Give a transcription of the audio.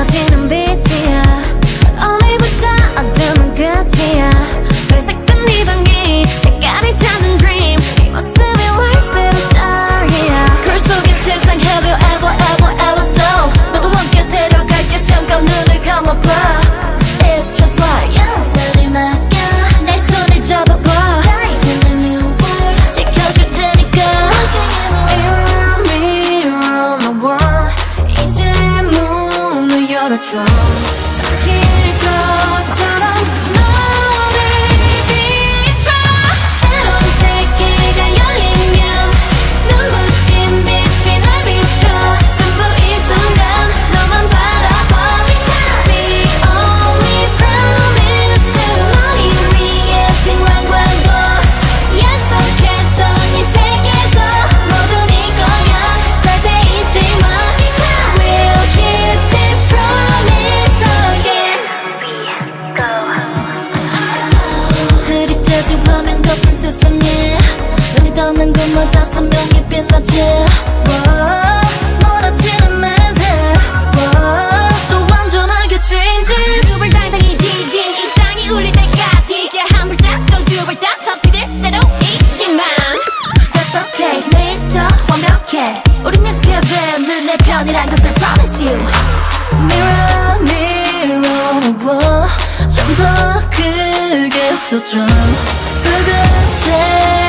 무너지는 빛이야. 오늘부터 어둠은 끝이야. 회색빛 네 방이 색깔을 찾은 dream. 이 모습이 works of a star이야. 글 속의 세상 Have you ever ever ever done. 너도 함께 데려갈게. 잠깐 눈을 감아봐. It's just like 연설을 맡겨. 내 손을 잡아봐. Dive in the new world. 지켜줄 테니까. Mirror mirror on the wall. 이제 문을 열어줘. 삭힐 것처럼 너를 비춰. 새로운 세계가 열리면 눈부신 빛이 날 비춰. 전부 이 순간 너만 바라봐. The only promise to 너를 위해 필요한 광고. 약속했던 이 세계도 모두 네 거야. 절대 잊지 마. We'll keep this promise again. 흐릿해진 화면 같은 세상에 눈이 닿는 곳마다 선명히 빛나지. 멀어지는 매세 또 완전하게 change. 두 발 당당히 디딘 이 땅이 울릴 때까지. 이제 한 발짝 또 두 발짝 헛디딜 때도 있지만 That's okay. 내일 더 완벽해. 우린 약속해야 돼. 늘 내 편이란 것을 promise you. Mirror mirror on the wall. 좀 더 크게 써줘. 붉은 데